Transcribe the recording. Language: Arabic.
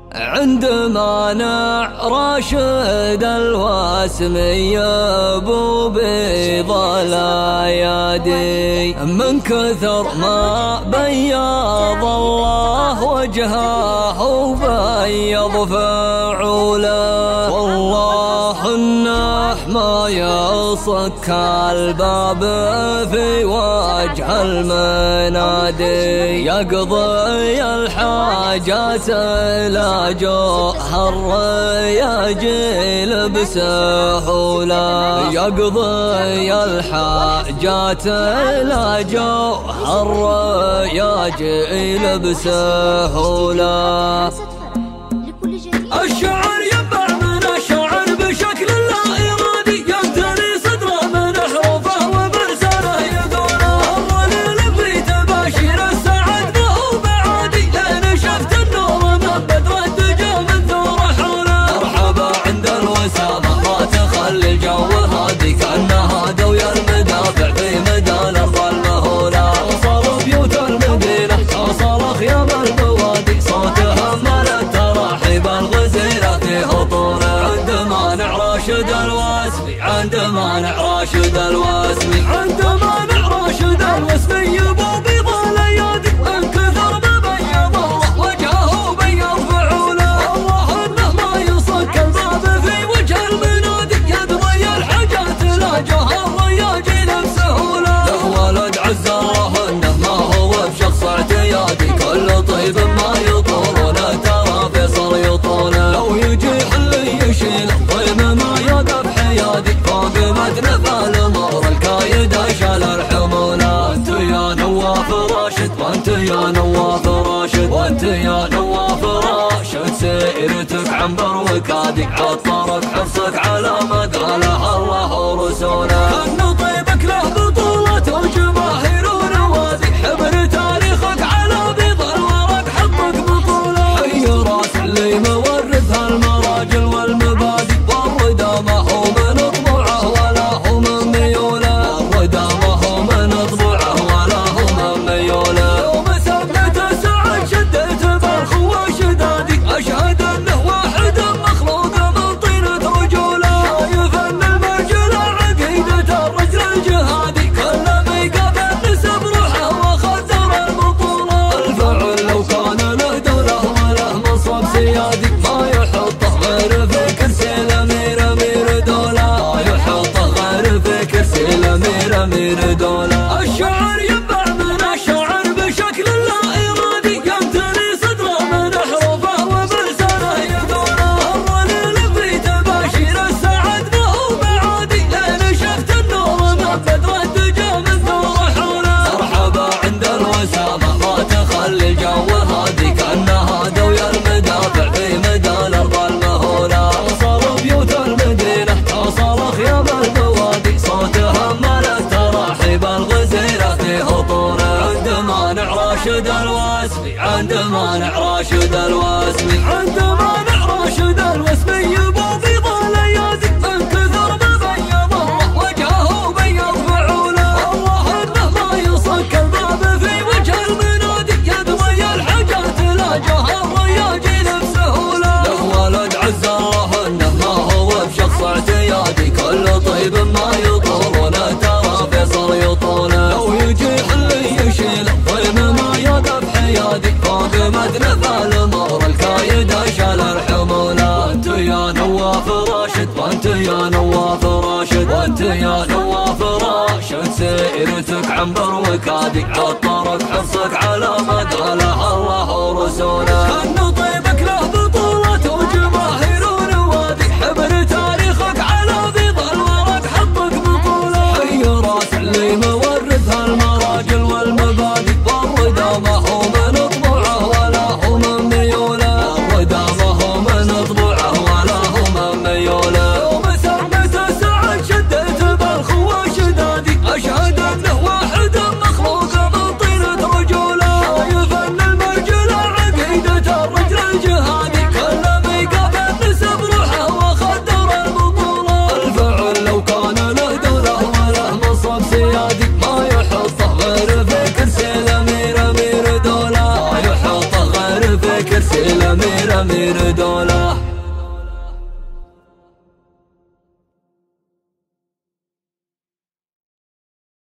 عند مانع راشد الواسمي ابو بيض الايادي، من كثر ما بيض الله وجهه وبيض فعوله، والله انه ما يصك الباب في وجه المنادي، يقضي الحاجات لا جوهر يجيل بسهولة، يقضي الحاجات لا جوهر يجيل بسهولة. الشعر ينبع من الشعر بشكل لا إرادي، يمتلي صدره من حروفه وبلسانه يقوله، الظليل في تباشير السعد ما هو بعادي، لين شفت النور من بدر الدجى من ثور حوله. مرحبا عند الوسامة ما تخلي الجو هادي، كأنها دوي المدافع في ميدان الأرض المهولة. توصل بيوت المدينة توصل خيام البوادي، صوتها مال التراحيب الغزيرة في هطوله. عند مانع راشد الواسمي، عند مانع راشد الواسمي، عند مانع راشد الواسمي ابو بيض الايادي، من كثر ما بيض الله وجهه وبيض فعوله، والله انه ما يصك الباب في وجه المنادي، يقضي الحاجات لا جوهر يجيل بسهوله. له ولد عز الله انه ما هو بشخص اعتيادي، كل طيب ما يطولونه ترى فيصل يطوله، لو يجي حلي يشيل طيب ما يقف حيادي، فوق متن فالمر الكايد شال الحموله. وانت يا نواف راشد، وانت يا نواف راشد، وانت يا نواف راشد، سيرتك عنبر وكادي، عطرك حرصك على ما قاله الله ورسوله. ان طيبك له بطولة وجماهير ونوادي، حبر تاريخك على بيض الورق حطك بطوله، حي راس اللي مورثها المراجل والمبادئ، والردى ما هو من طبوعه ولا هو من ميوله، والردى ما هو من طبوعه ولا هو من ميوله. يوم سبت سعد شديت بالخوى شدادي، اشهد انه واحد مخلوق من طينة رجوله، شايف ان المرجل عقيدة الرجل الجهادي، كل ما يقابل نسب روحه وخدر البطولة. الفعل لو كان له دوله وله منصب سيادي، ما يحطه غير في كرسي الامير امير دوله، ما يحطه غير في كرسي الامير امير دوله. الشعر ينبع من الشعر بشكل لا ارادي، يمتلي صدره من حروفه وبلسانه يقوله، الظليل في تباشير السعد ما هو بعادي، لين شفت النور من بدر الدجى من ثور حوله. مرحبا عند الوسامة ما تخلي الجو هادي، كأنها دوي المدافع في ميدان الأرض المهولة. توصل بيوت المدينة توصل خيام البوادي، صوتها مال التراحيب الغزيرة في هطوله. عند مانع راشد الواسمي، عند مانع راشد الواسمي، عند مانع راشد الواسمي ابو بيض الايادي، من كثر ما بيض الله وجهه وبيض فعوله، والله انه ما يصك الباب في وجه المنادي، يقضي الحاجات لا جوهر يجيل بسهوله. له ولد عز الله انه ما هو بشخص اعتيادي، كل طيب ما يطولونه ترى فيصل يطوله، لو يجي حلي يشيل طيب ما يقف حيادي، فوق متن فالمر الكايد شال الحموله. وانت يا نواف راشد، وانت يا نواف راشد، وانت يا نواف راشد، سيرتك عنبر وكادي، عطرك حرصك على ما قاله الله ورسوله. ان طيبك له بطولة وجماهير ونوادي، حبر تاريخك على بيض الورق حطك بطوله، حي راس اللي مورثها المراجل والمبادئ، والردى ما هو من طبوعه ولا هو من ميوله، والردى ما هو من طبوعه ولا هو من ميوله. يوم سبت سعد شديت بالخوى شدادي، اشهد انه واحد مخلوق من طينة رجوله، شايف ان المرجل عقيدة الرجل الجهادي، كل ما يقابل نسب روحه وخدر البطولة. الفعل لو كان له دوله وله منصب سيادي، ما يحطه غير في كرسي الامير امير دوله، ما يحطه غير في كرسي الامير الأمير دولة.